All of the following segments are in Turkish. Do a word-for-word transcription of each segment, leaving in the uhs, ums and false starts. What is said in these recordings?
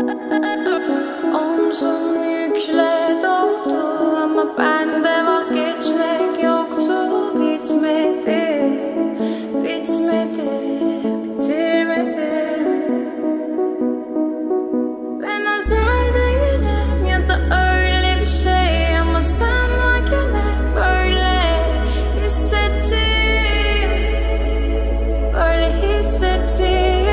Omzum yükle doldu ama bende vazgeçmek yoktu. Bitmedi, bitmedi, bitirmedim. Ben özel değilim ya da öyle bir şey, ama sen varken hep böyle hissettim, böyle hissettim.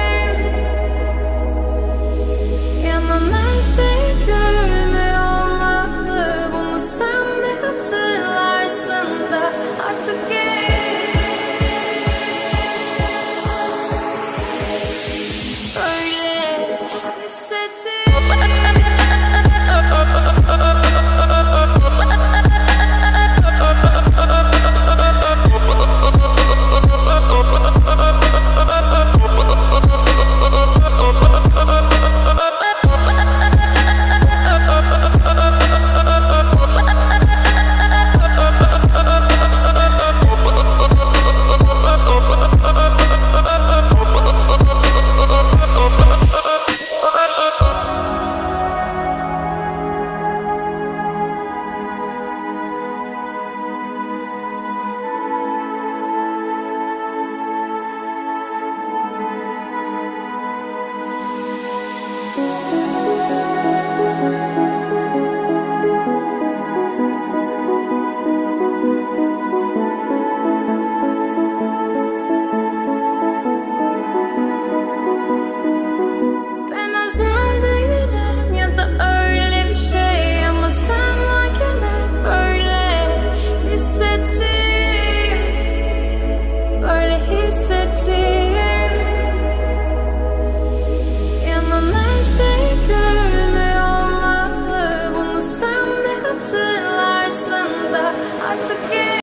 Yanan her şey gülme olmalı, bunu sen de hatırlarsın da artık geç. Böyle hissettim. Özel değilim ya da öyle bir şey, ama sen varken hep böyle hissettim, böyle hissettim. Yanan her şey gülme olmalı, bunu sen de hatırlarsın da artık